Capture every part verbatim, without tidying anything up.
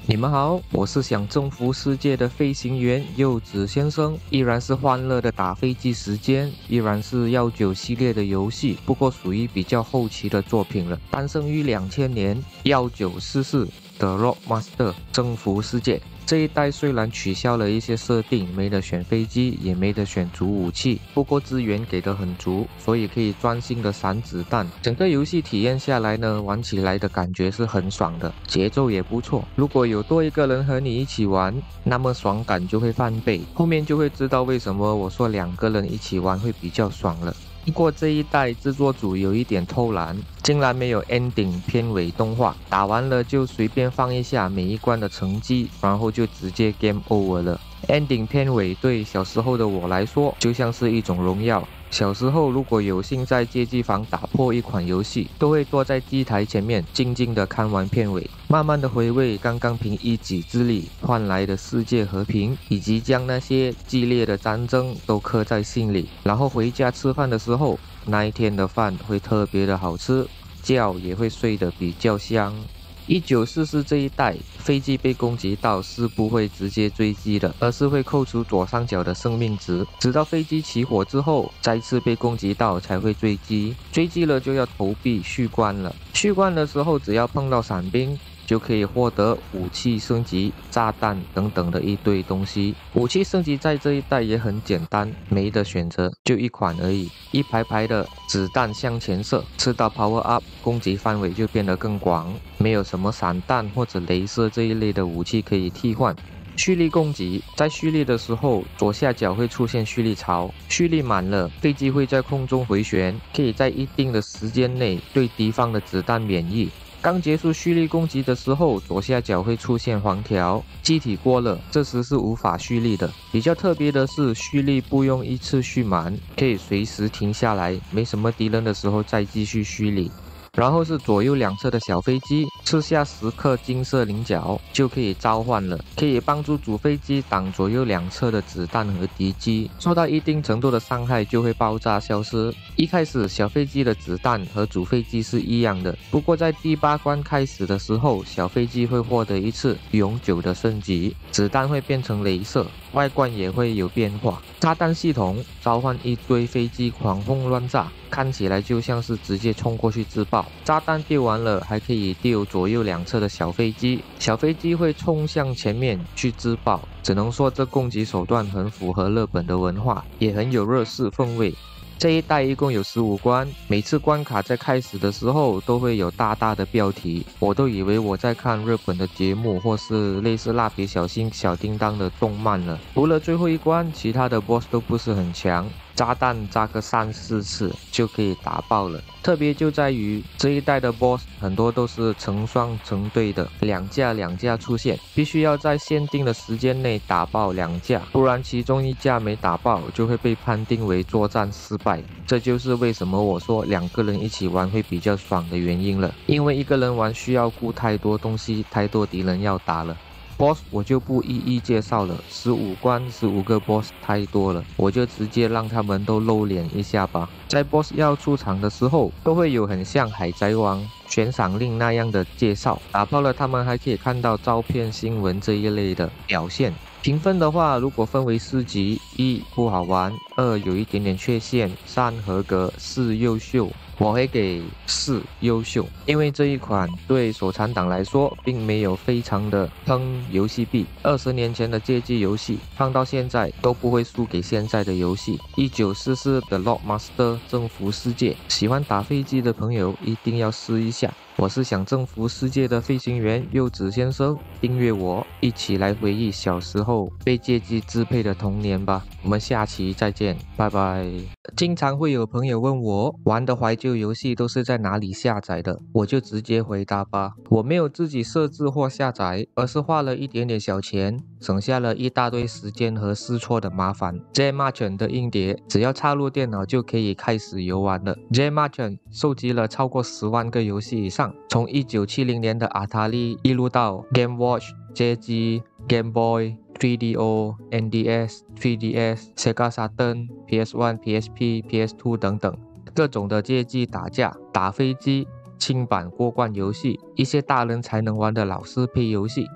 你们好，我是想征服世界的飞行员柚子先生，依然是欢乐的打飞机时间，依然是药酒系列的游戏，不过属于比较后期的作品了。诞生于两千年，药酒四四的 Rockmaster 征服世界。这一代虽然取消了一些设定，没得选飞机，也没得选主武器，不过资源给的很足，所以可以专心的闪子弹。整个游戏体验下来呢，玩起来的感觉是很爽的，节奏也不错。如果有多一个人和你一起玩，那么爽感就会翻倍。后面就会知道为什么我说两个人一起玩会比较爽了。不过这一代制作组有一点偷懒，竟然没有 ending 片尾动画，打完了就随便放一下每一关的成绩，然后就直接 game over 了。ending 片尾对小时候的我来说就像是一种荣耀。小时候如果有幸在街机房打破一款游戏，都会坐在机台前面静静的看完片尾，慢慢的回味刚刚凭一己之力换来的世界和平，以及将那些激烈的战争都刻在心里。然后回家吃饭的时候，那一天的饭会特别的好吃，觉也会睡得比较香。一九四四这一代，飞机被攻击到是不会直接坠机的，而是会扣除左上角的生命值，直到飞机起火之后，再次被攻击到才会坠机。坠机了就要投币续关了，续关的时候只要碰到伞兵，就可以获得武器升级、炸弹等等的一堆东西。武器升级在这一代也很简单，没得选择，就一款而已，一排排的子弹向前射，吃到 power up， 攻击范围就变得更广，没有什么散弹或者雷射这一类的武器可以替换。蓄力攻击，在蓄力的时候，左下角会出现蓄力槽，蓄力满了，飞机会在空中回旋，可以在一定的时间内对敌方的子弹免疫。刚结束蓄力攻击的时候，左下角会出现黄条，机体过热，这时是无法蓄力的。比较特别的是，蓄力不用一次蓄满，可以随时停下来，没什么敌人的时候再继续蓄力。然后是左右两侧的小飞机，吃下十颗金色菱角就可以召唤了，可以帮助主飞机挡左右两侧的子弹和敌机，受到一定程度的伤害就会爆炸消失。一开始小飞机的子弹和主飞机是一样的，不过在第八关开始的时候，小飞机会获得一次永久的升级，子弹会变成雷射，外观也会有变化。炸弹系统召唤一堆飞机狂轰乱炸，看起来就像是直接冲过去自爆。炸弹丢完了，还可以丢左右两侧的小飞机，小飞机会冲向前面去自爆。只能说这攻击手段很符合日本的文化，也很有日式风味。这一代一共有十五关，每次关卡在开始的时候都会有大大的标题，我都以为我在看日本的节目或是类似蜡笔小新、小叮当的动漫了。除了最后一关，其他的 boss 都不是很强，炸弹炸个三四次就可以打爆了。特别就在于这一代的 boss 很多都是成双成对的，两架两架出现，必须要在限定的时间内打爆两架，不然其中一架没打爆就会被判定为作战失败。这就是为什么我说两个人一起玩会比较爽的原因了，因为一个人玩需要顾太多东西，太多敌人要打了。boss 我就不一一介绍了，十五关十五个 boss 太多了，我就直接让他们都露脸一下吧。在 boss 要出场的时候，都会有很像海贼王悬赏令那样的介绍，打爆了他们还可以看到照片、新闻这一类的表现。评分的话，如果分为四级，一不好玩，二有一点点缺陷，三合格，四优秀。我会给四优秀，因为这一款对手残党来说并没有非常的坑游戏币。二十年前的街机游戏放到现在都不会输给现在的游戏。一九四四的 Rockmaster 征服世界，喜欢打飞机的朋友一定要试一下。我是想征服世界的飞行员柚子先生，订阅我，一起来回忆小时候被街机支配的童年吧。我们下期再见，拜拜。经常会有朋友问我玩的怀旧游戏都是在哪里下载的，我就直接回答吧。我没有自己设置或下载，而是花了一点点小钱，省下了一大堆时间和试错的麻烦。J Marchant 的硬碟只要插入电脑就可以开始游玩了。J Marchant 收集了超过十万个游戏以上，从一九七零年的 Atari 一路到 Game Watch、街机、Game Boy、三 D O、N D S、三 D S、Sega Saturn、P S 一、P S P、P S 二 等等，各种的街机打架、打飞机、轻版过关游戏，一些大人才能玩的老式配游戏。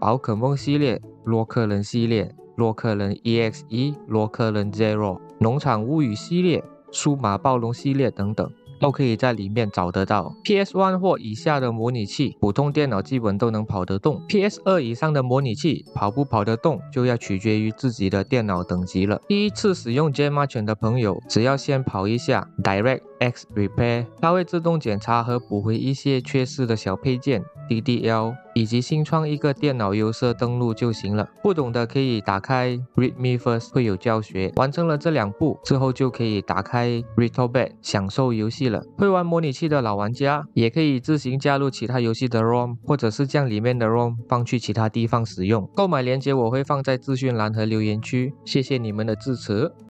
宝可梦系列、洛克人系列、洛克人 E X E、洛克人 Zero、农场物语系列、数码暴龙系列等等，都可以在里面找得到。P S 一 或以下的模拟器，普通电脑基本都能跑得动。P S 二 以上的模拟器跑不跑得动，就要取决于自己的电脑等级了。第一次使用 Gematron 的朋友，只要先跑一下 DirectX Repair， 它会自动检查和补回一些缺失的小配件 D D L， 以及新创一个电脑有色登录就行了。不懂的可以打开 ReadMe First， 会有教学。完成了这两步之后，就可以打开 RetroBat 享受游戏了。会玩模拟器的老玩家也可以自行加入其他游戏的 ROM， 或者是将里面的 ROM 放去其他地方使用。购买链接我会放在资讯栏和留言区，谢谢你们的支持。